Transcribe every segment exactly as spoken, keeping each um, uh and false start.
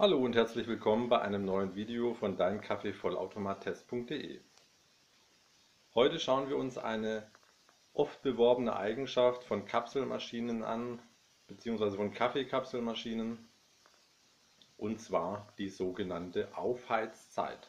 Hallo und herzlich willkommen bei einem neuen Video von dein Kaffee Vollautomat Test punkt de. Heute schauen wir uns eine oft beworbene Eigenschaft von Kapselmaschinen an, beziehungsweise von Kaffeekapselmaschinen, und zwar die sogenannte Aufheizzeit.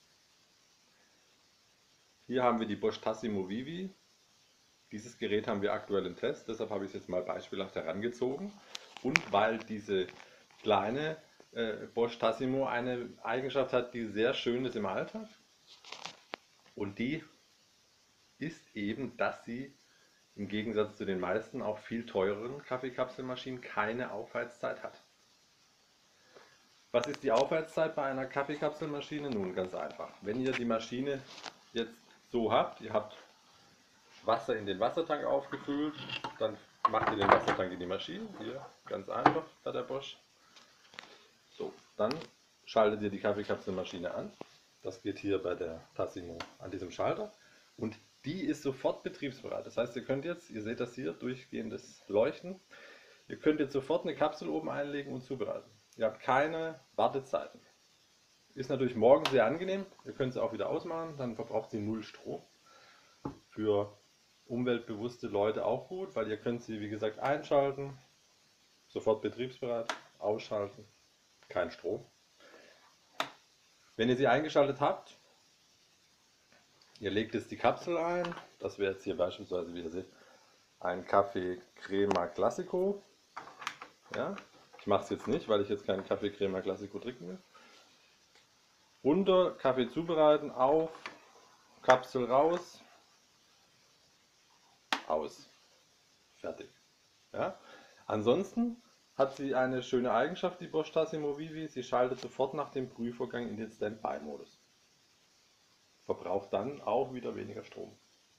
Hier haben wir die Bosch Tassimo Vivi. Dieses Gerät haben wir aktuell im Test, deshalb habe ich es jetzt mal beispielhaft herangezogen. Und weil diese kleine äh, Bosch Tassimo eine Eigenschaft hat, die sehr schön ist im Alltag. Und die ist eben, dass sie im Gegensatz zu den meisten auch viel teureren Kaffeekapselmaschinen keine Aufheizzeit hat. Was ist die Aufheizzeit bei einer Kaffeekapselmaschine? Nun, ganz einfach. Wenn ihr die Maschine jetzt so habt, ihr habt Wasser in den Wassertank aufgefüllt, dann macht ihr den Wassertank in die Maschine, hier ganz einfach bei der Bosch. So, dann schaltet ihr die Kaffeekapselmaschine an. Das geht hier bei der Tassimo an diesem Schalter und die ist sofort betriebsbereit. Das heißt, ihr könnt jetzt, ihr seht das hier, durchgehendes Leuchten, ihr könnt jetzt sofort eine Kapsel oben einlegen und zubereiten. Ihr habt keine Wartezeiten. Ist natürlich morgens sehr angenehm, ihr könnt sie auch wieder ausmachen, dann verbraucht sie null Strom. Für umweltbewusste Leute auch gut, weil ihr könnt sie, wie gesagt, einschalten, sofort betriebsbereit, ausschalten, kein Strom. Wenn ihr sie eingeschaltet habt, ihr legt jetzt die Kapsel ein, das wäre jetzt hier beispielsweise, wie ihr seht, ein Kaffee Crema Classico. Ja, ich mache es jetzt nicht, weil ich jetzt keinen Kaffee Crema Classico trinken will. Runter, Kaffee zubereiten, auf, Kapsel raus, aus, fertig. Ja? Ansonsten hat sie eine schöne Eigenschaft, die Bosch Tassimo Vivi, sie schaltet sofort nach dem Prüfvorgang in den Standby-Modus. Verbraucht dann auch wieder weniger Strom.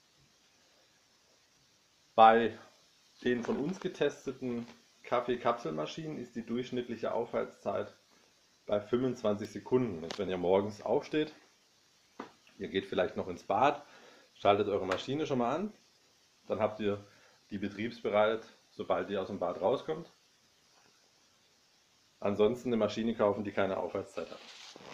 Bei den von uns getesteten Kaffeekapselmaschinen ist die durchschnittliche Aufheizzeit bei fünfundzwanzig Sekunden. Und wenn ihr morgens aufsteht, ihr geht vielleicht noch ins Bad, schaltet eure Maschine schon mal an, dann habt ihr die betriebsbereit, sobald ihr aus dem Bad rauskommt. Ansonsten eine Maschine kaufen, die keine Aufheizzeit hat.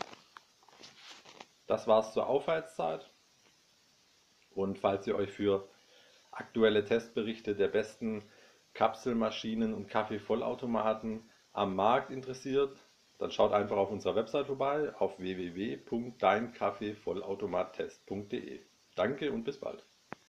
Das war's zur Aufheizzeit. Und falls ihr euch für aktuelle Testberichte der besten Kapselmaschinen und Kaffeevollautomaten am Markt interessiert, dann schaut einfach auf unserer Website vorbei auf w w w punkt dein kaffee vollautomat test punkt de. Danke und bis bald.